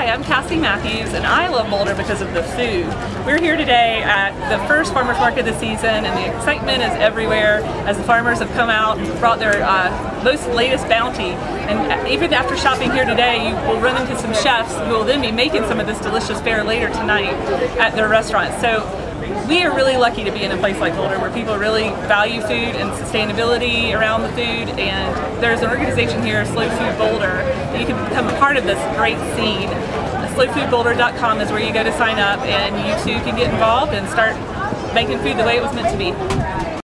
Hi, I'm Cassy Matthews, and I love Boulder because of the food. We're here today at the first farmers market this season, and the excitement is everywhere as the farmers have come out and brought their most latest bounty. And even after shopping here today, you will run into some chefs who will then be making some of this delicious fare later tonight at their restaurant. So we are really lucky to be in a place like Boulder where people really value food and sustainability around the food, and there's an organization here, Slow Food Boulder, that you can become a part of this great scene. SlowFoodBoulder.com is where you go to sign up, and you too can get involved and start making food the way it was meant to be.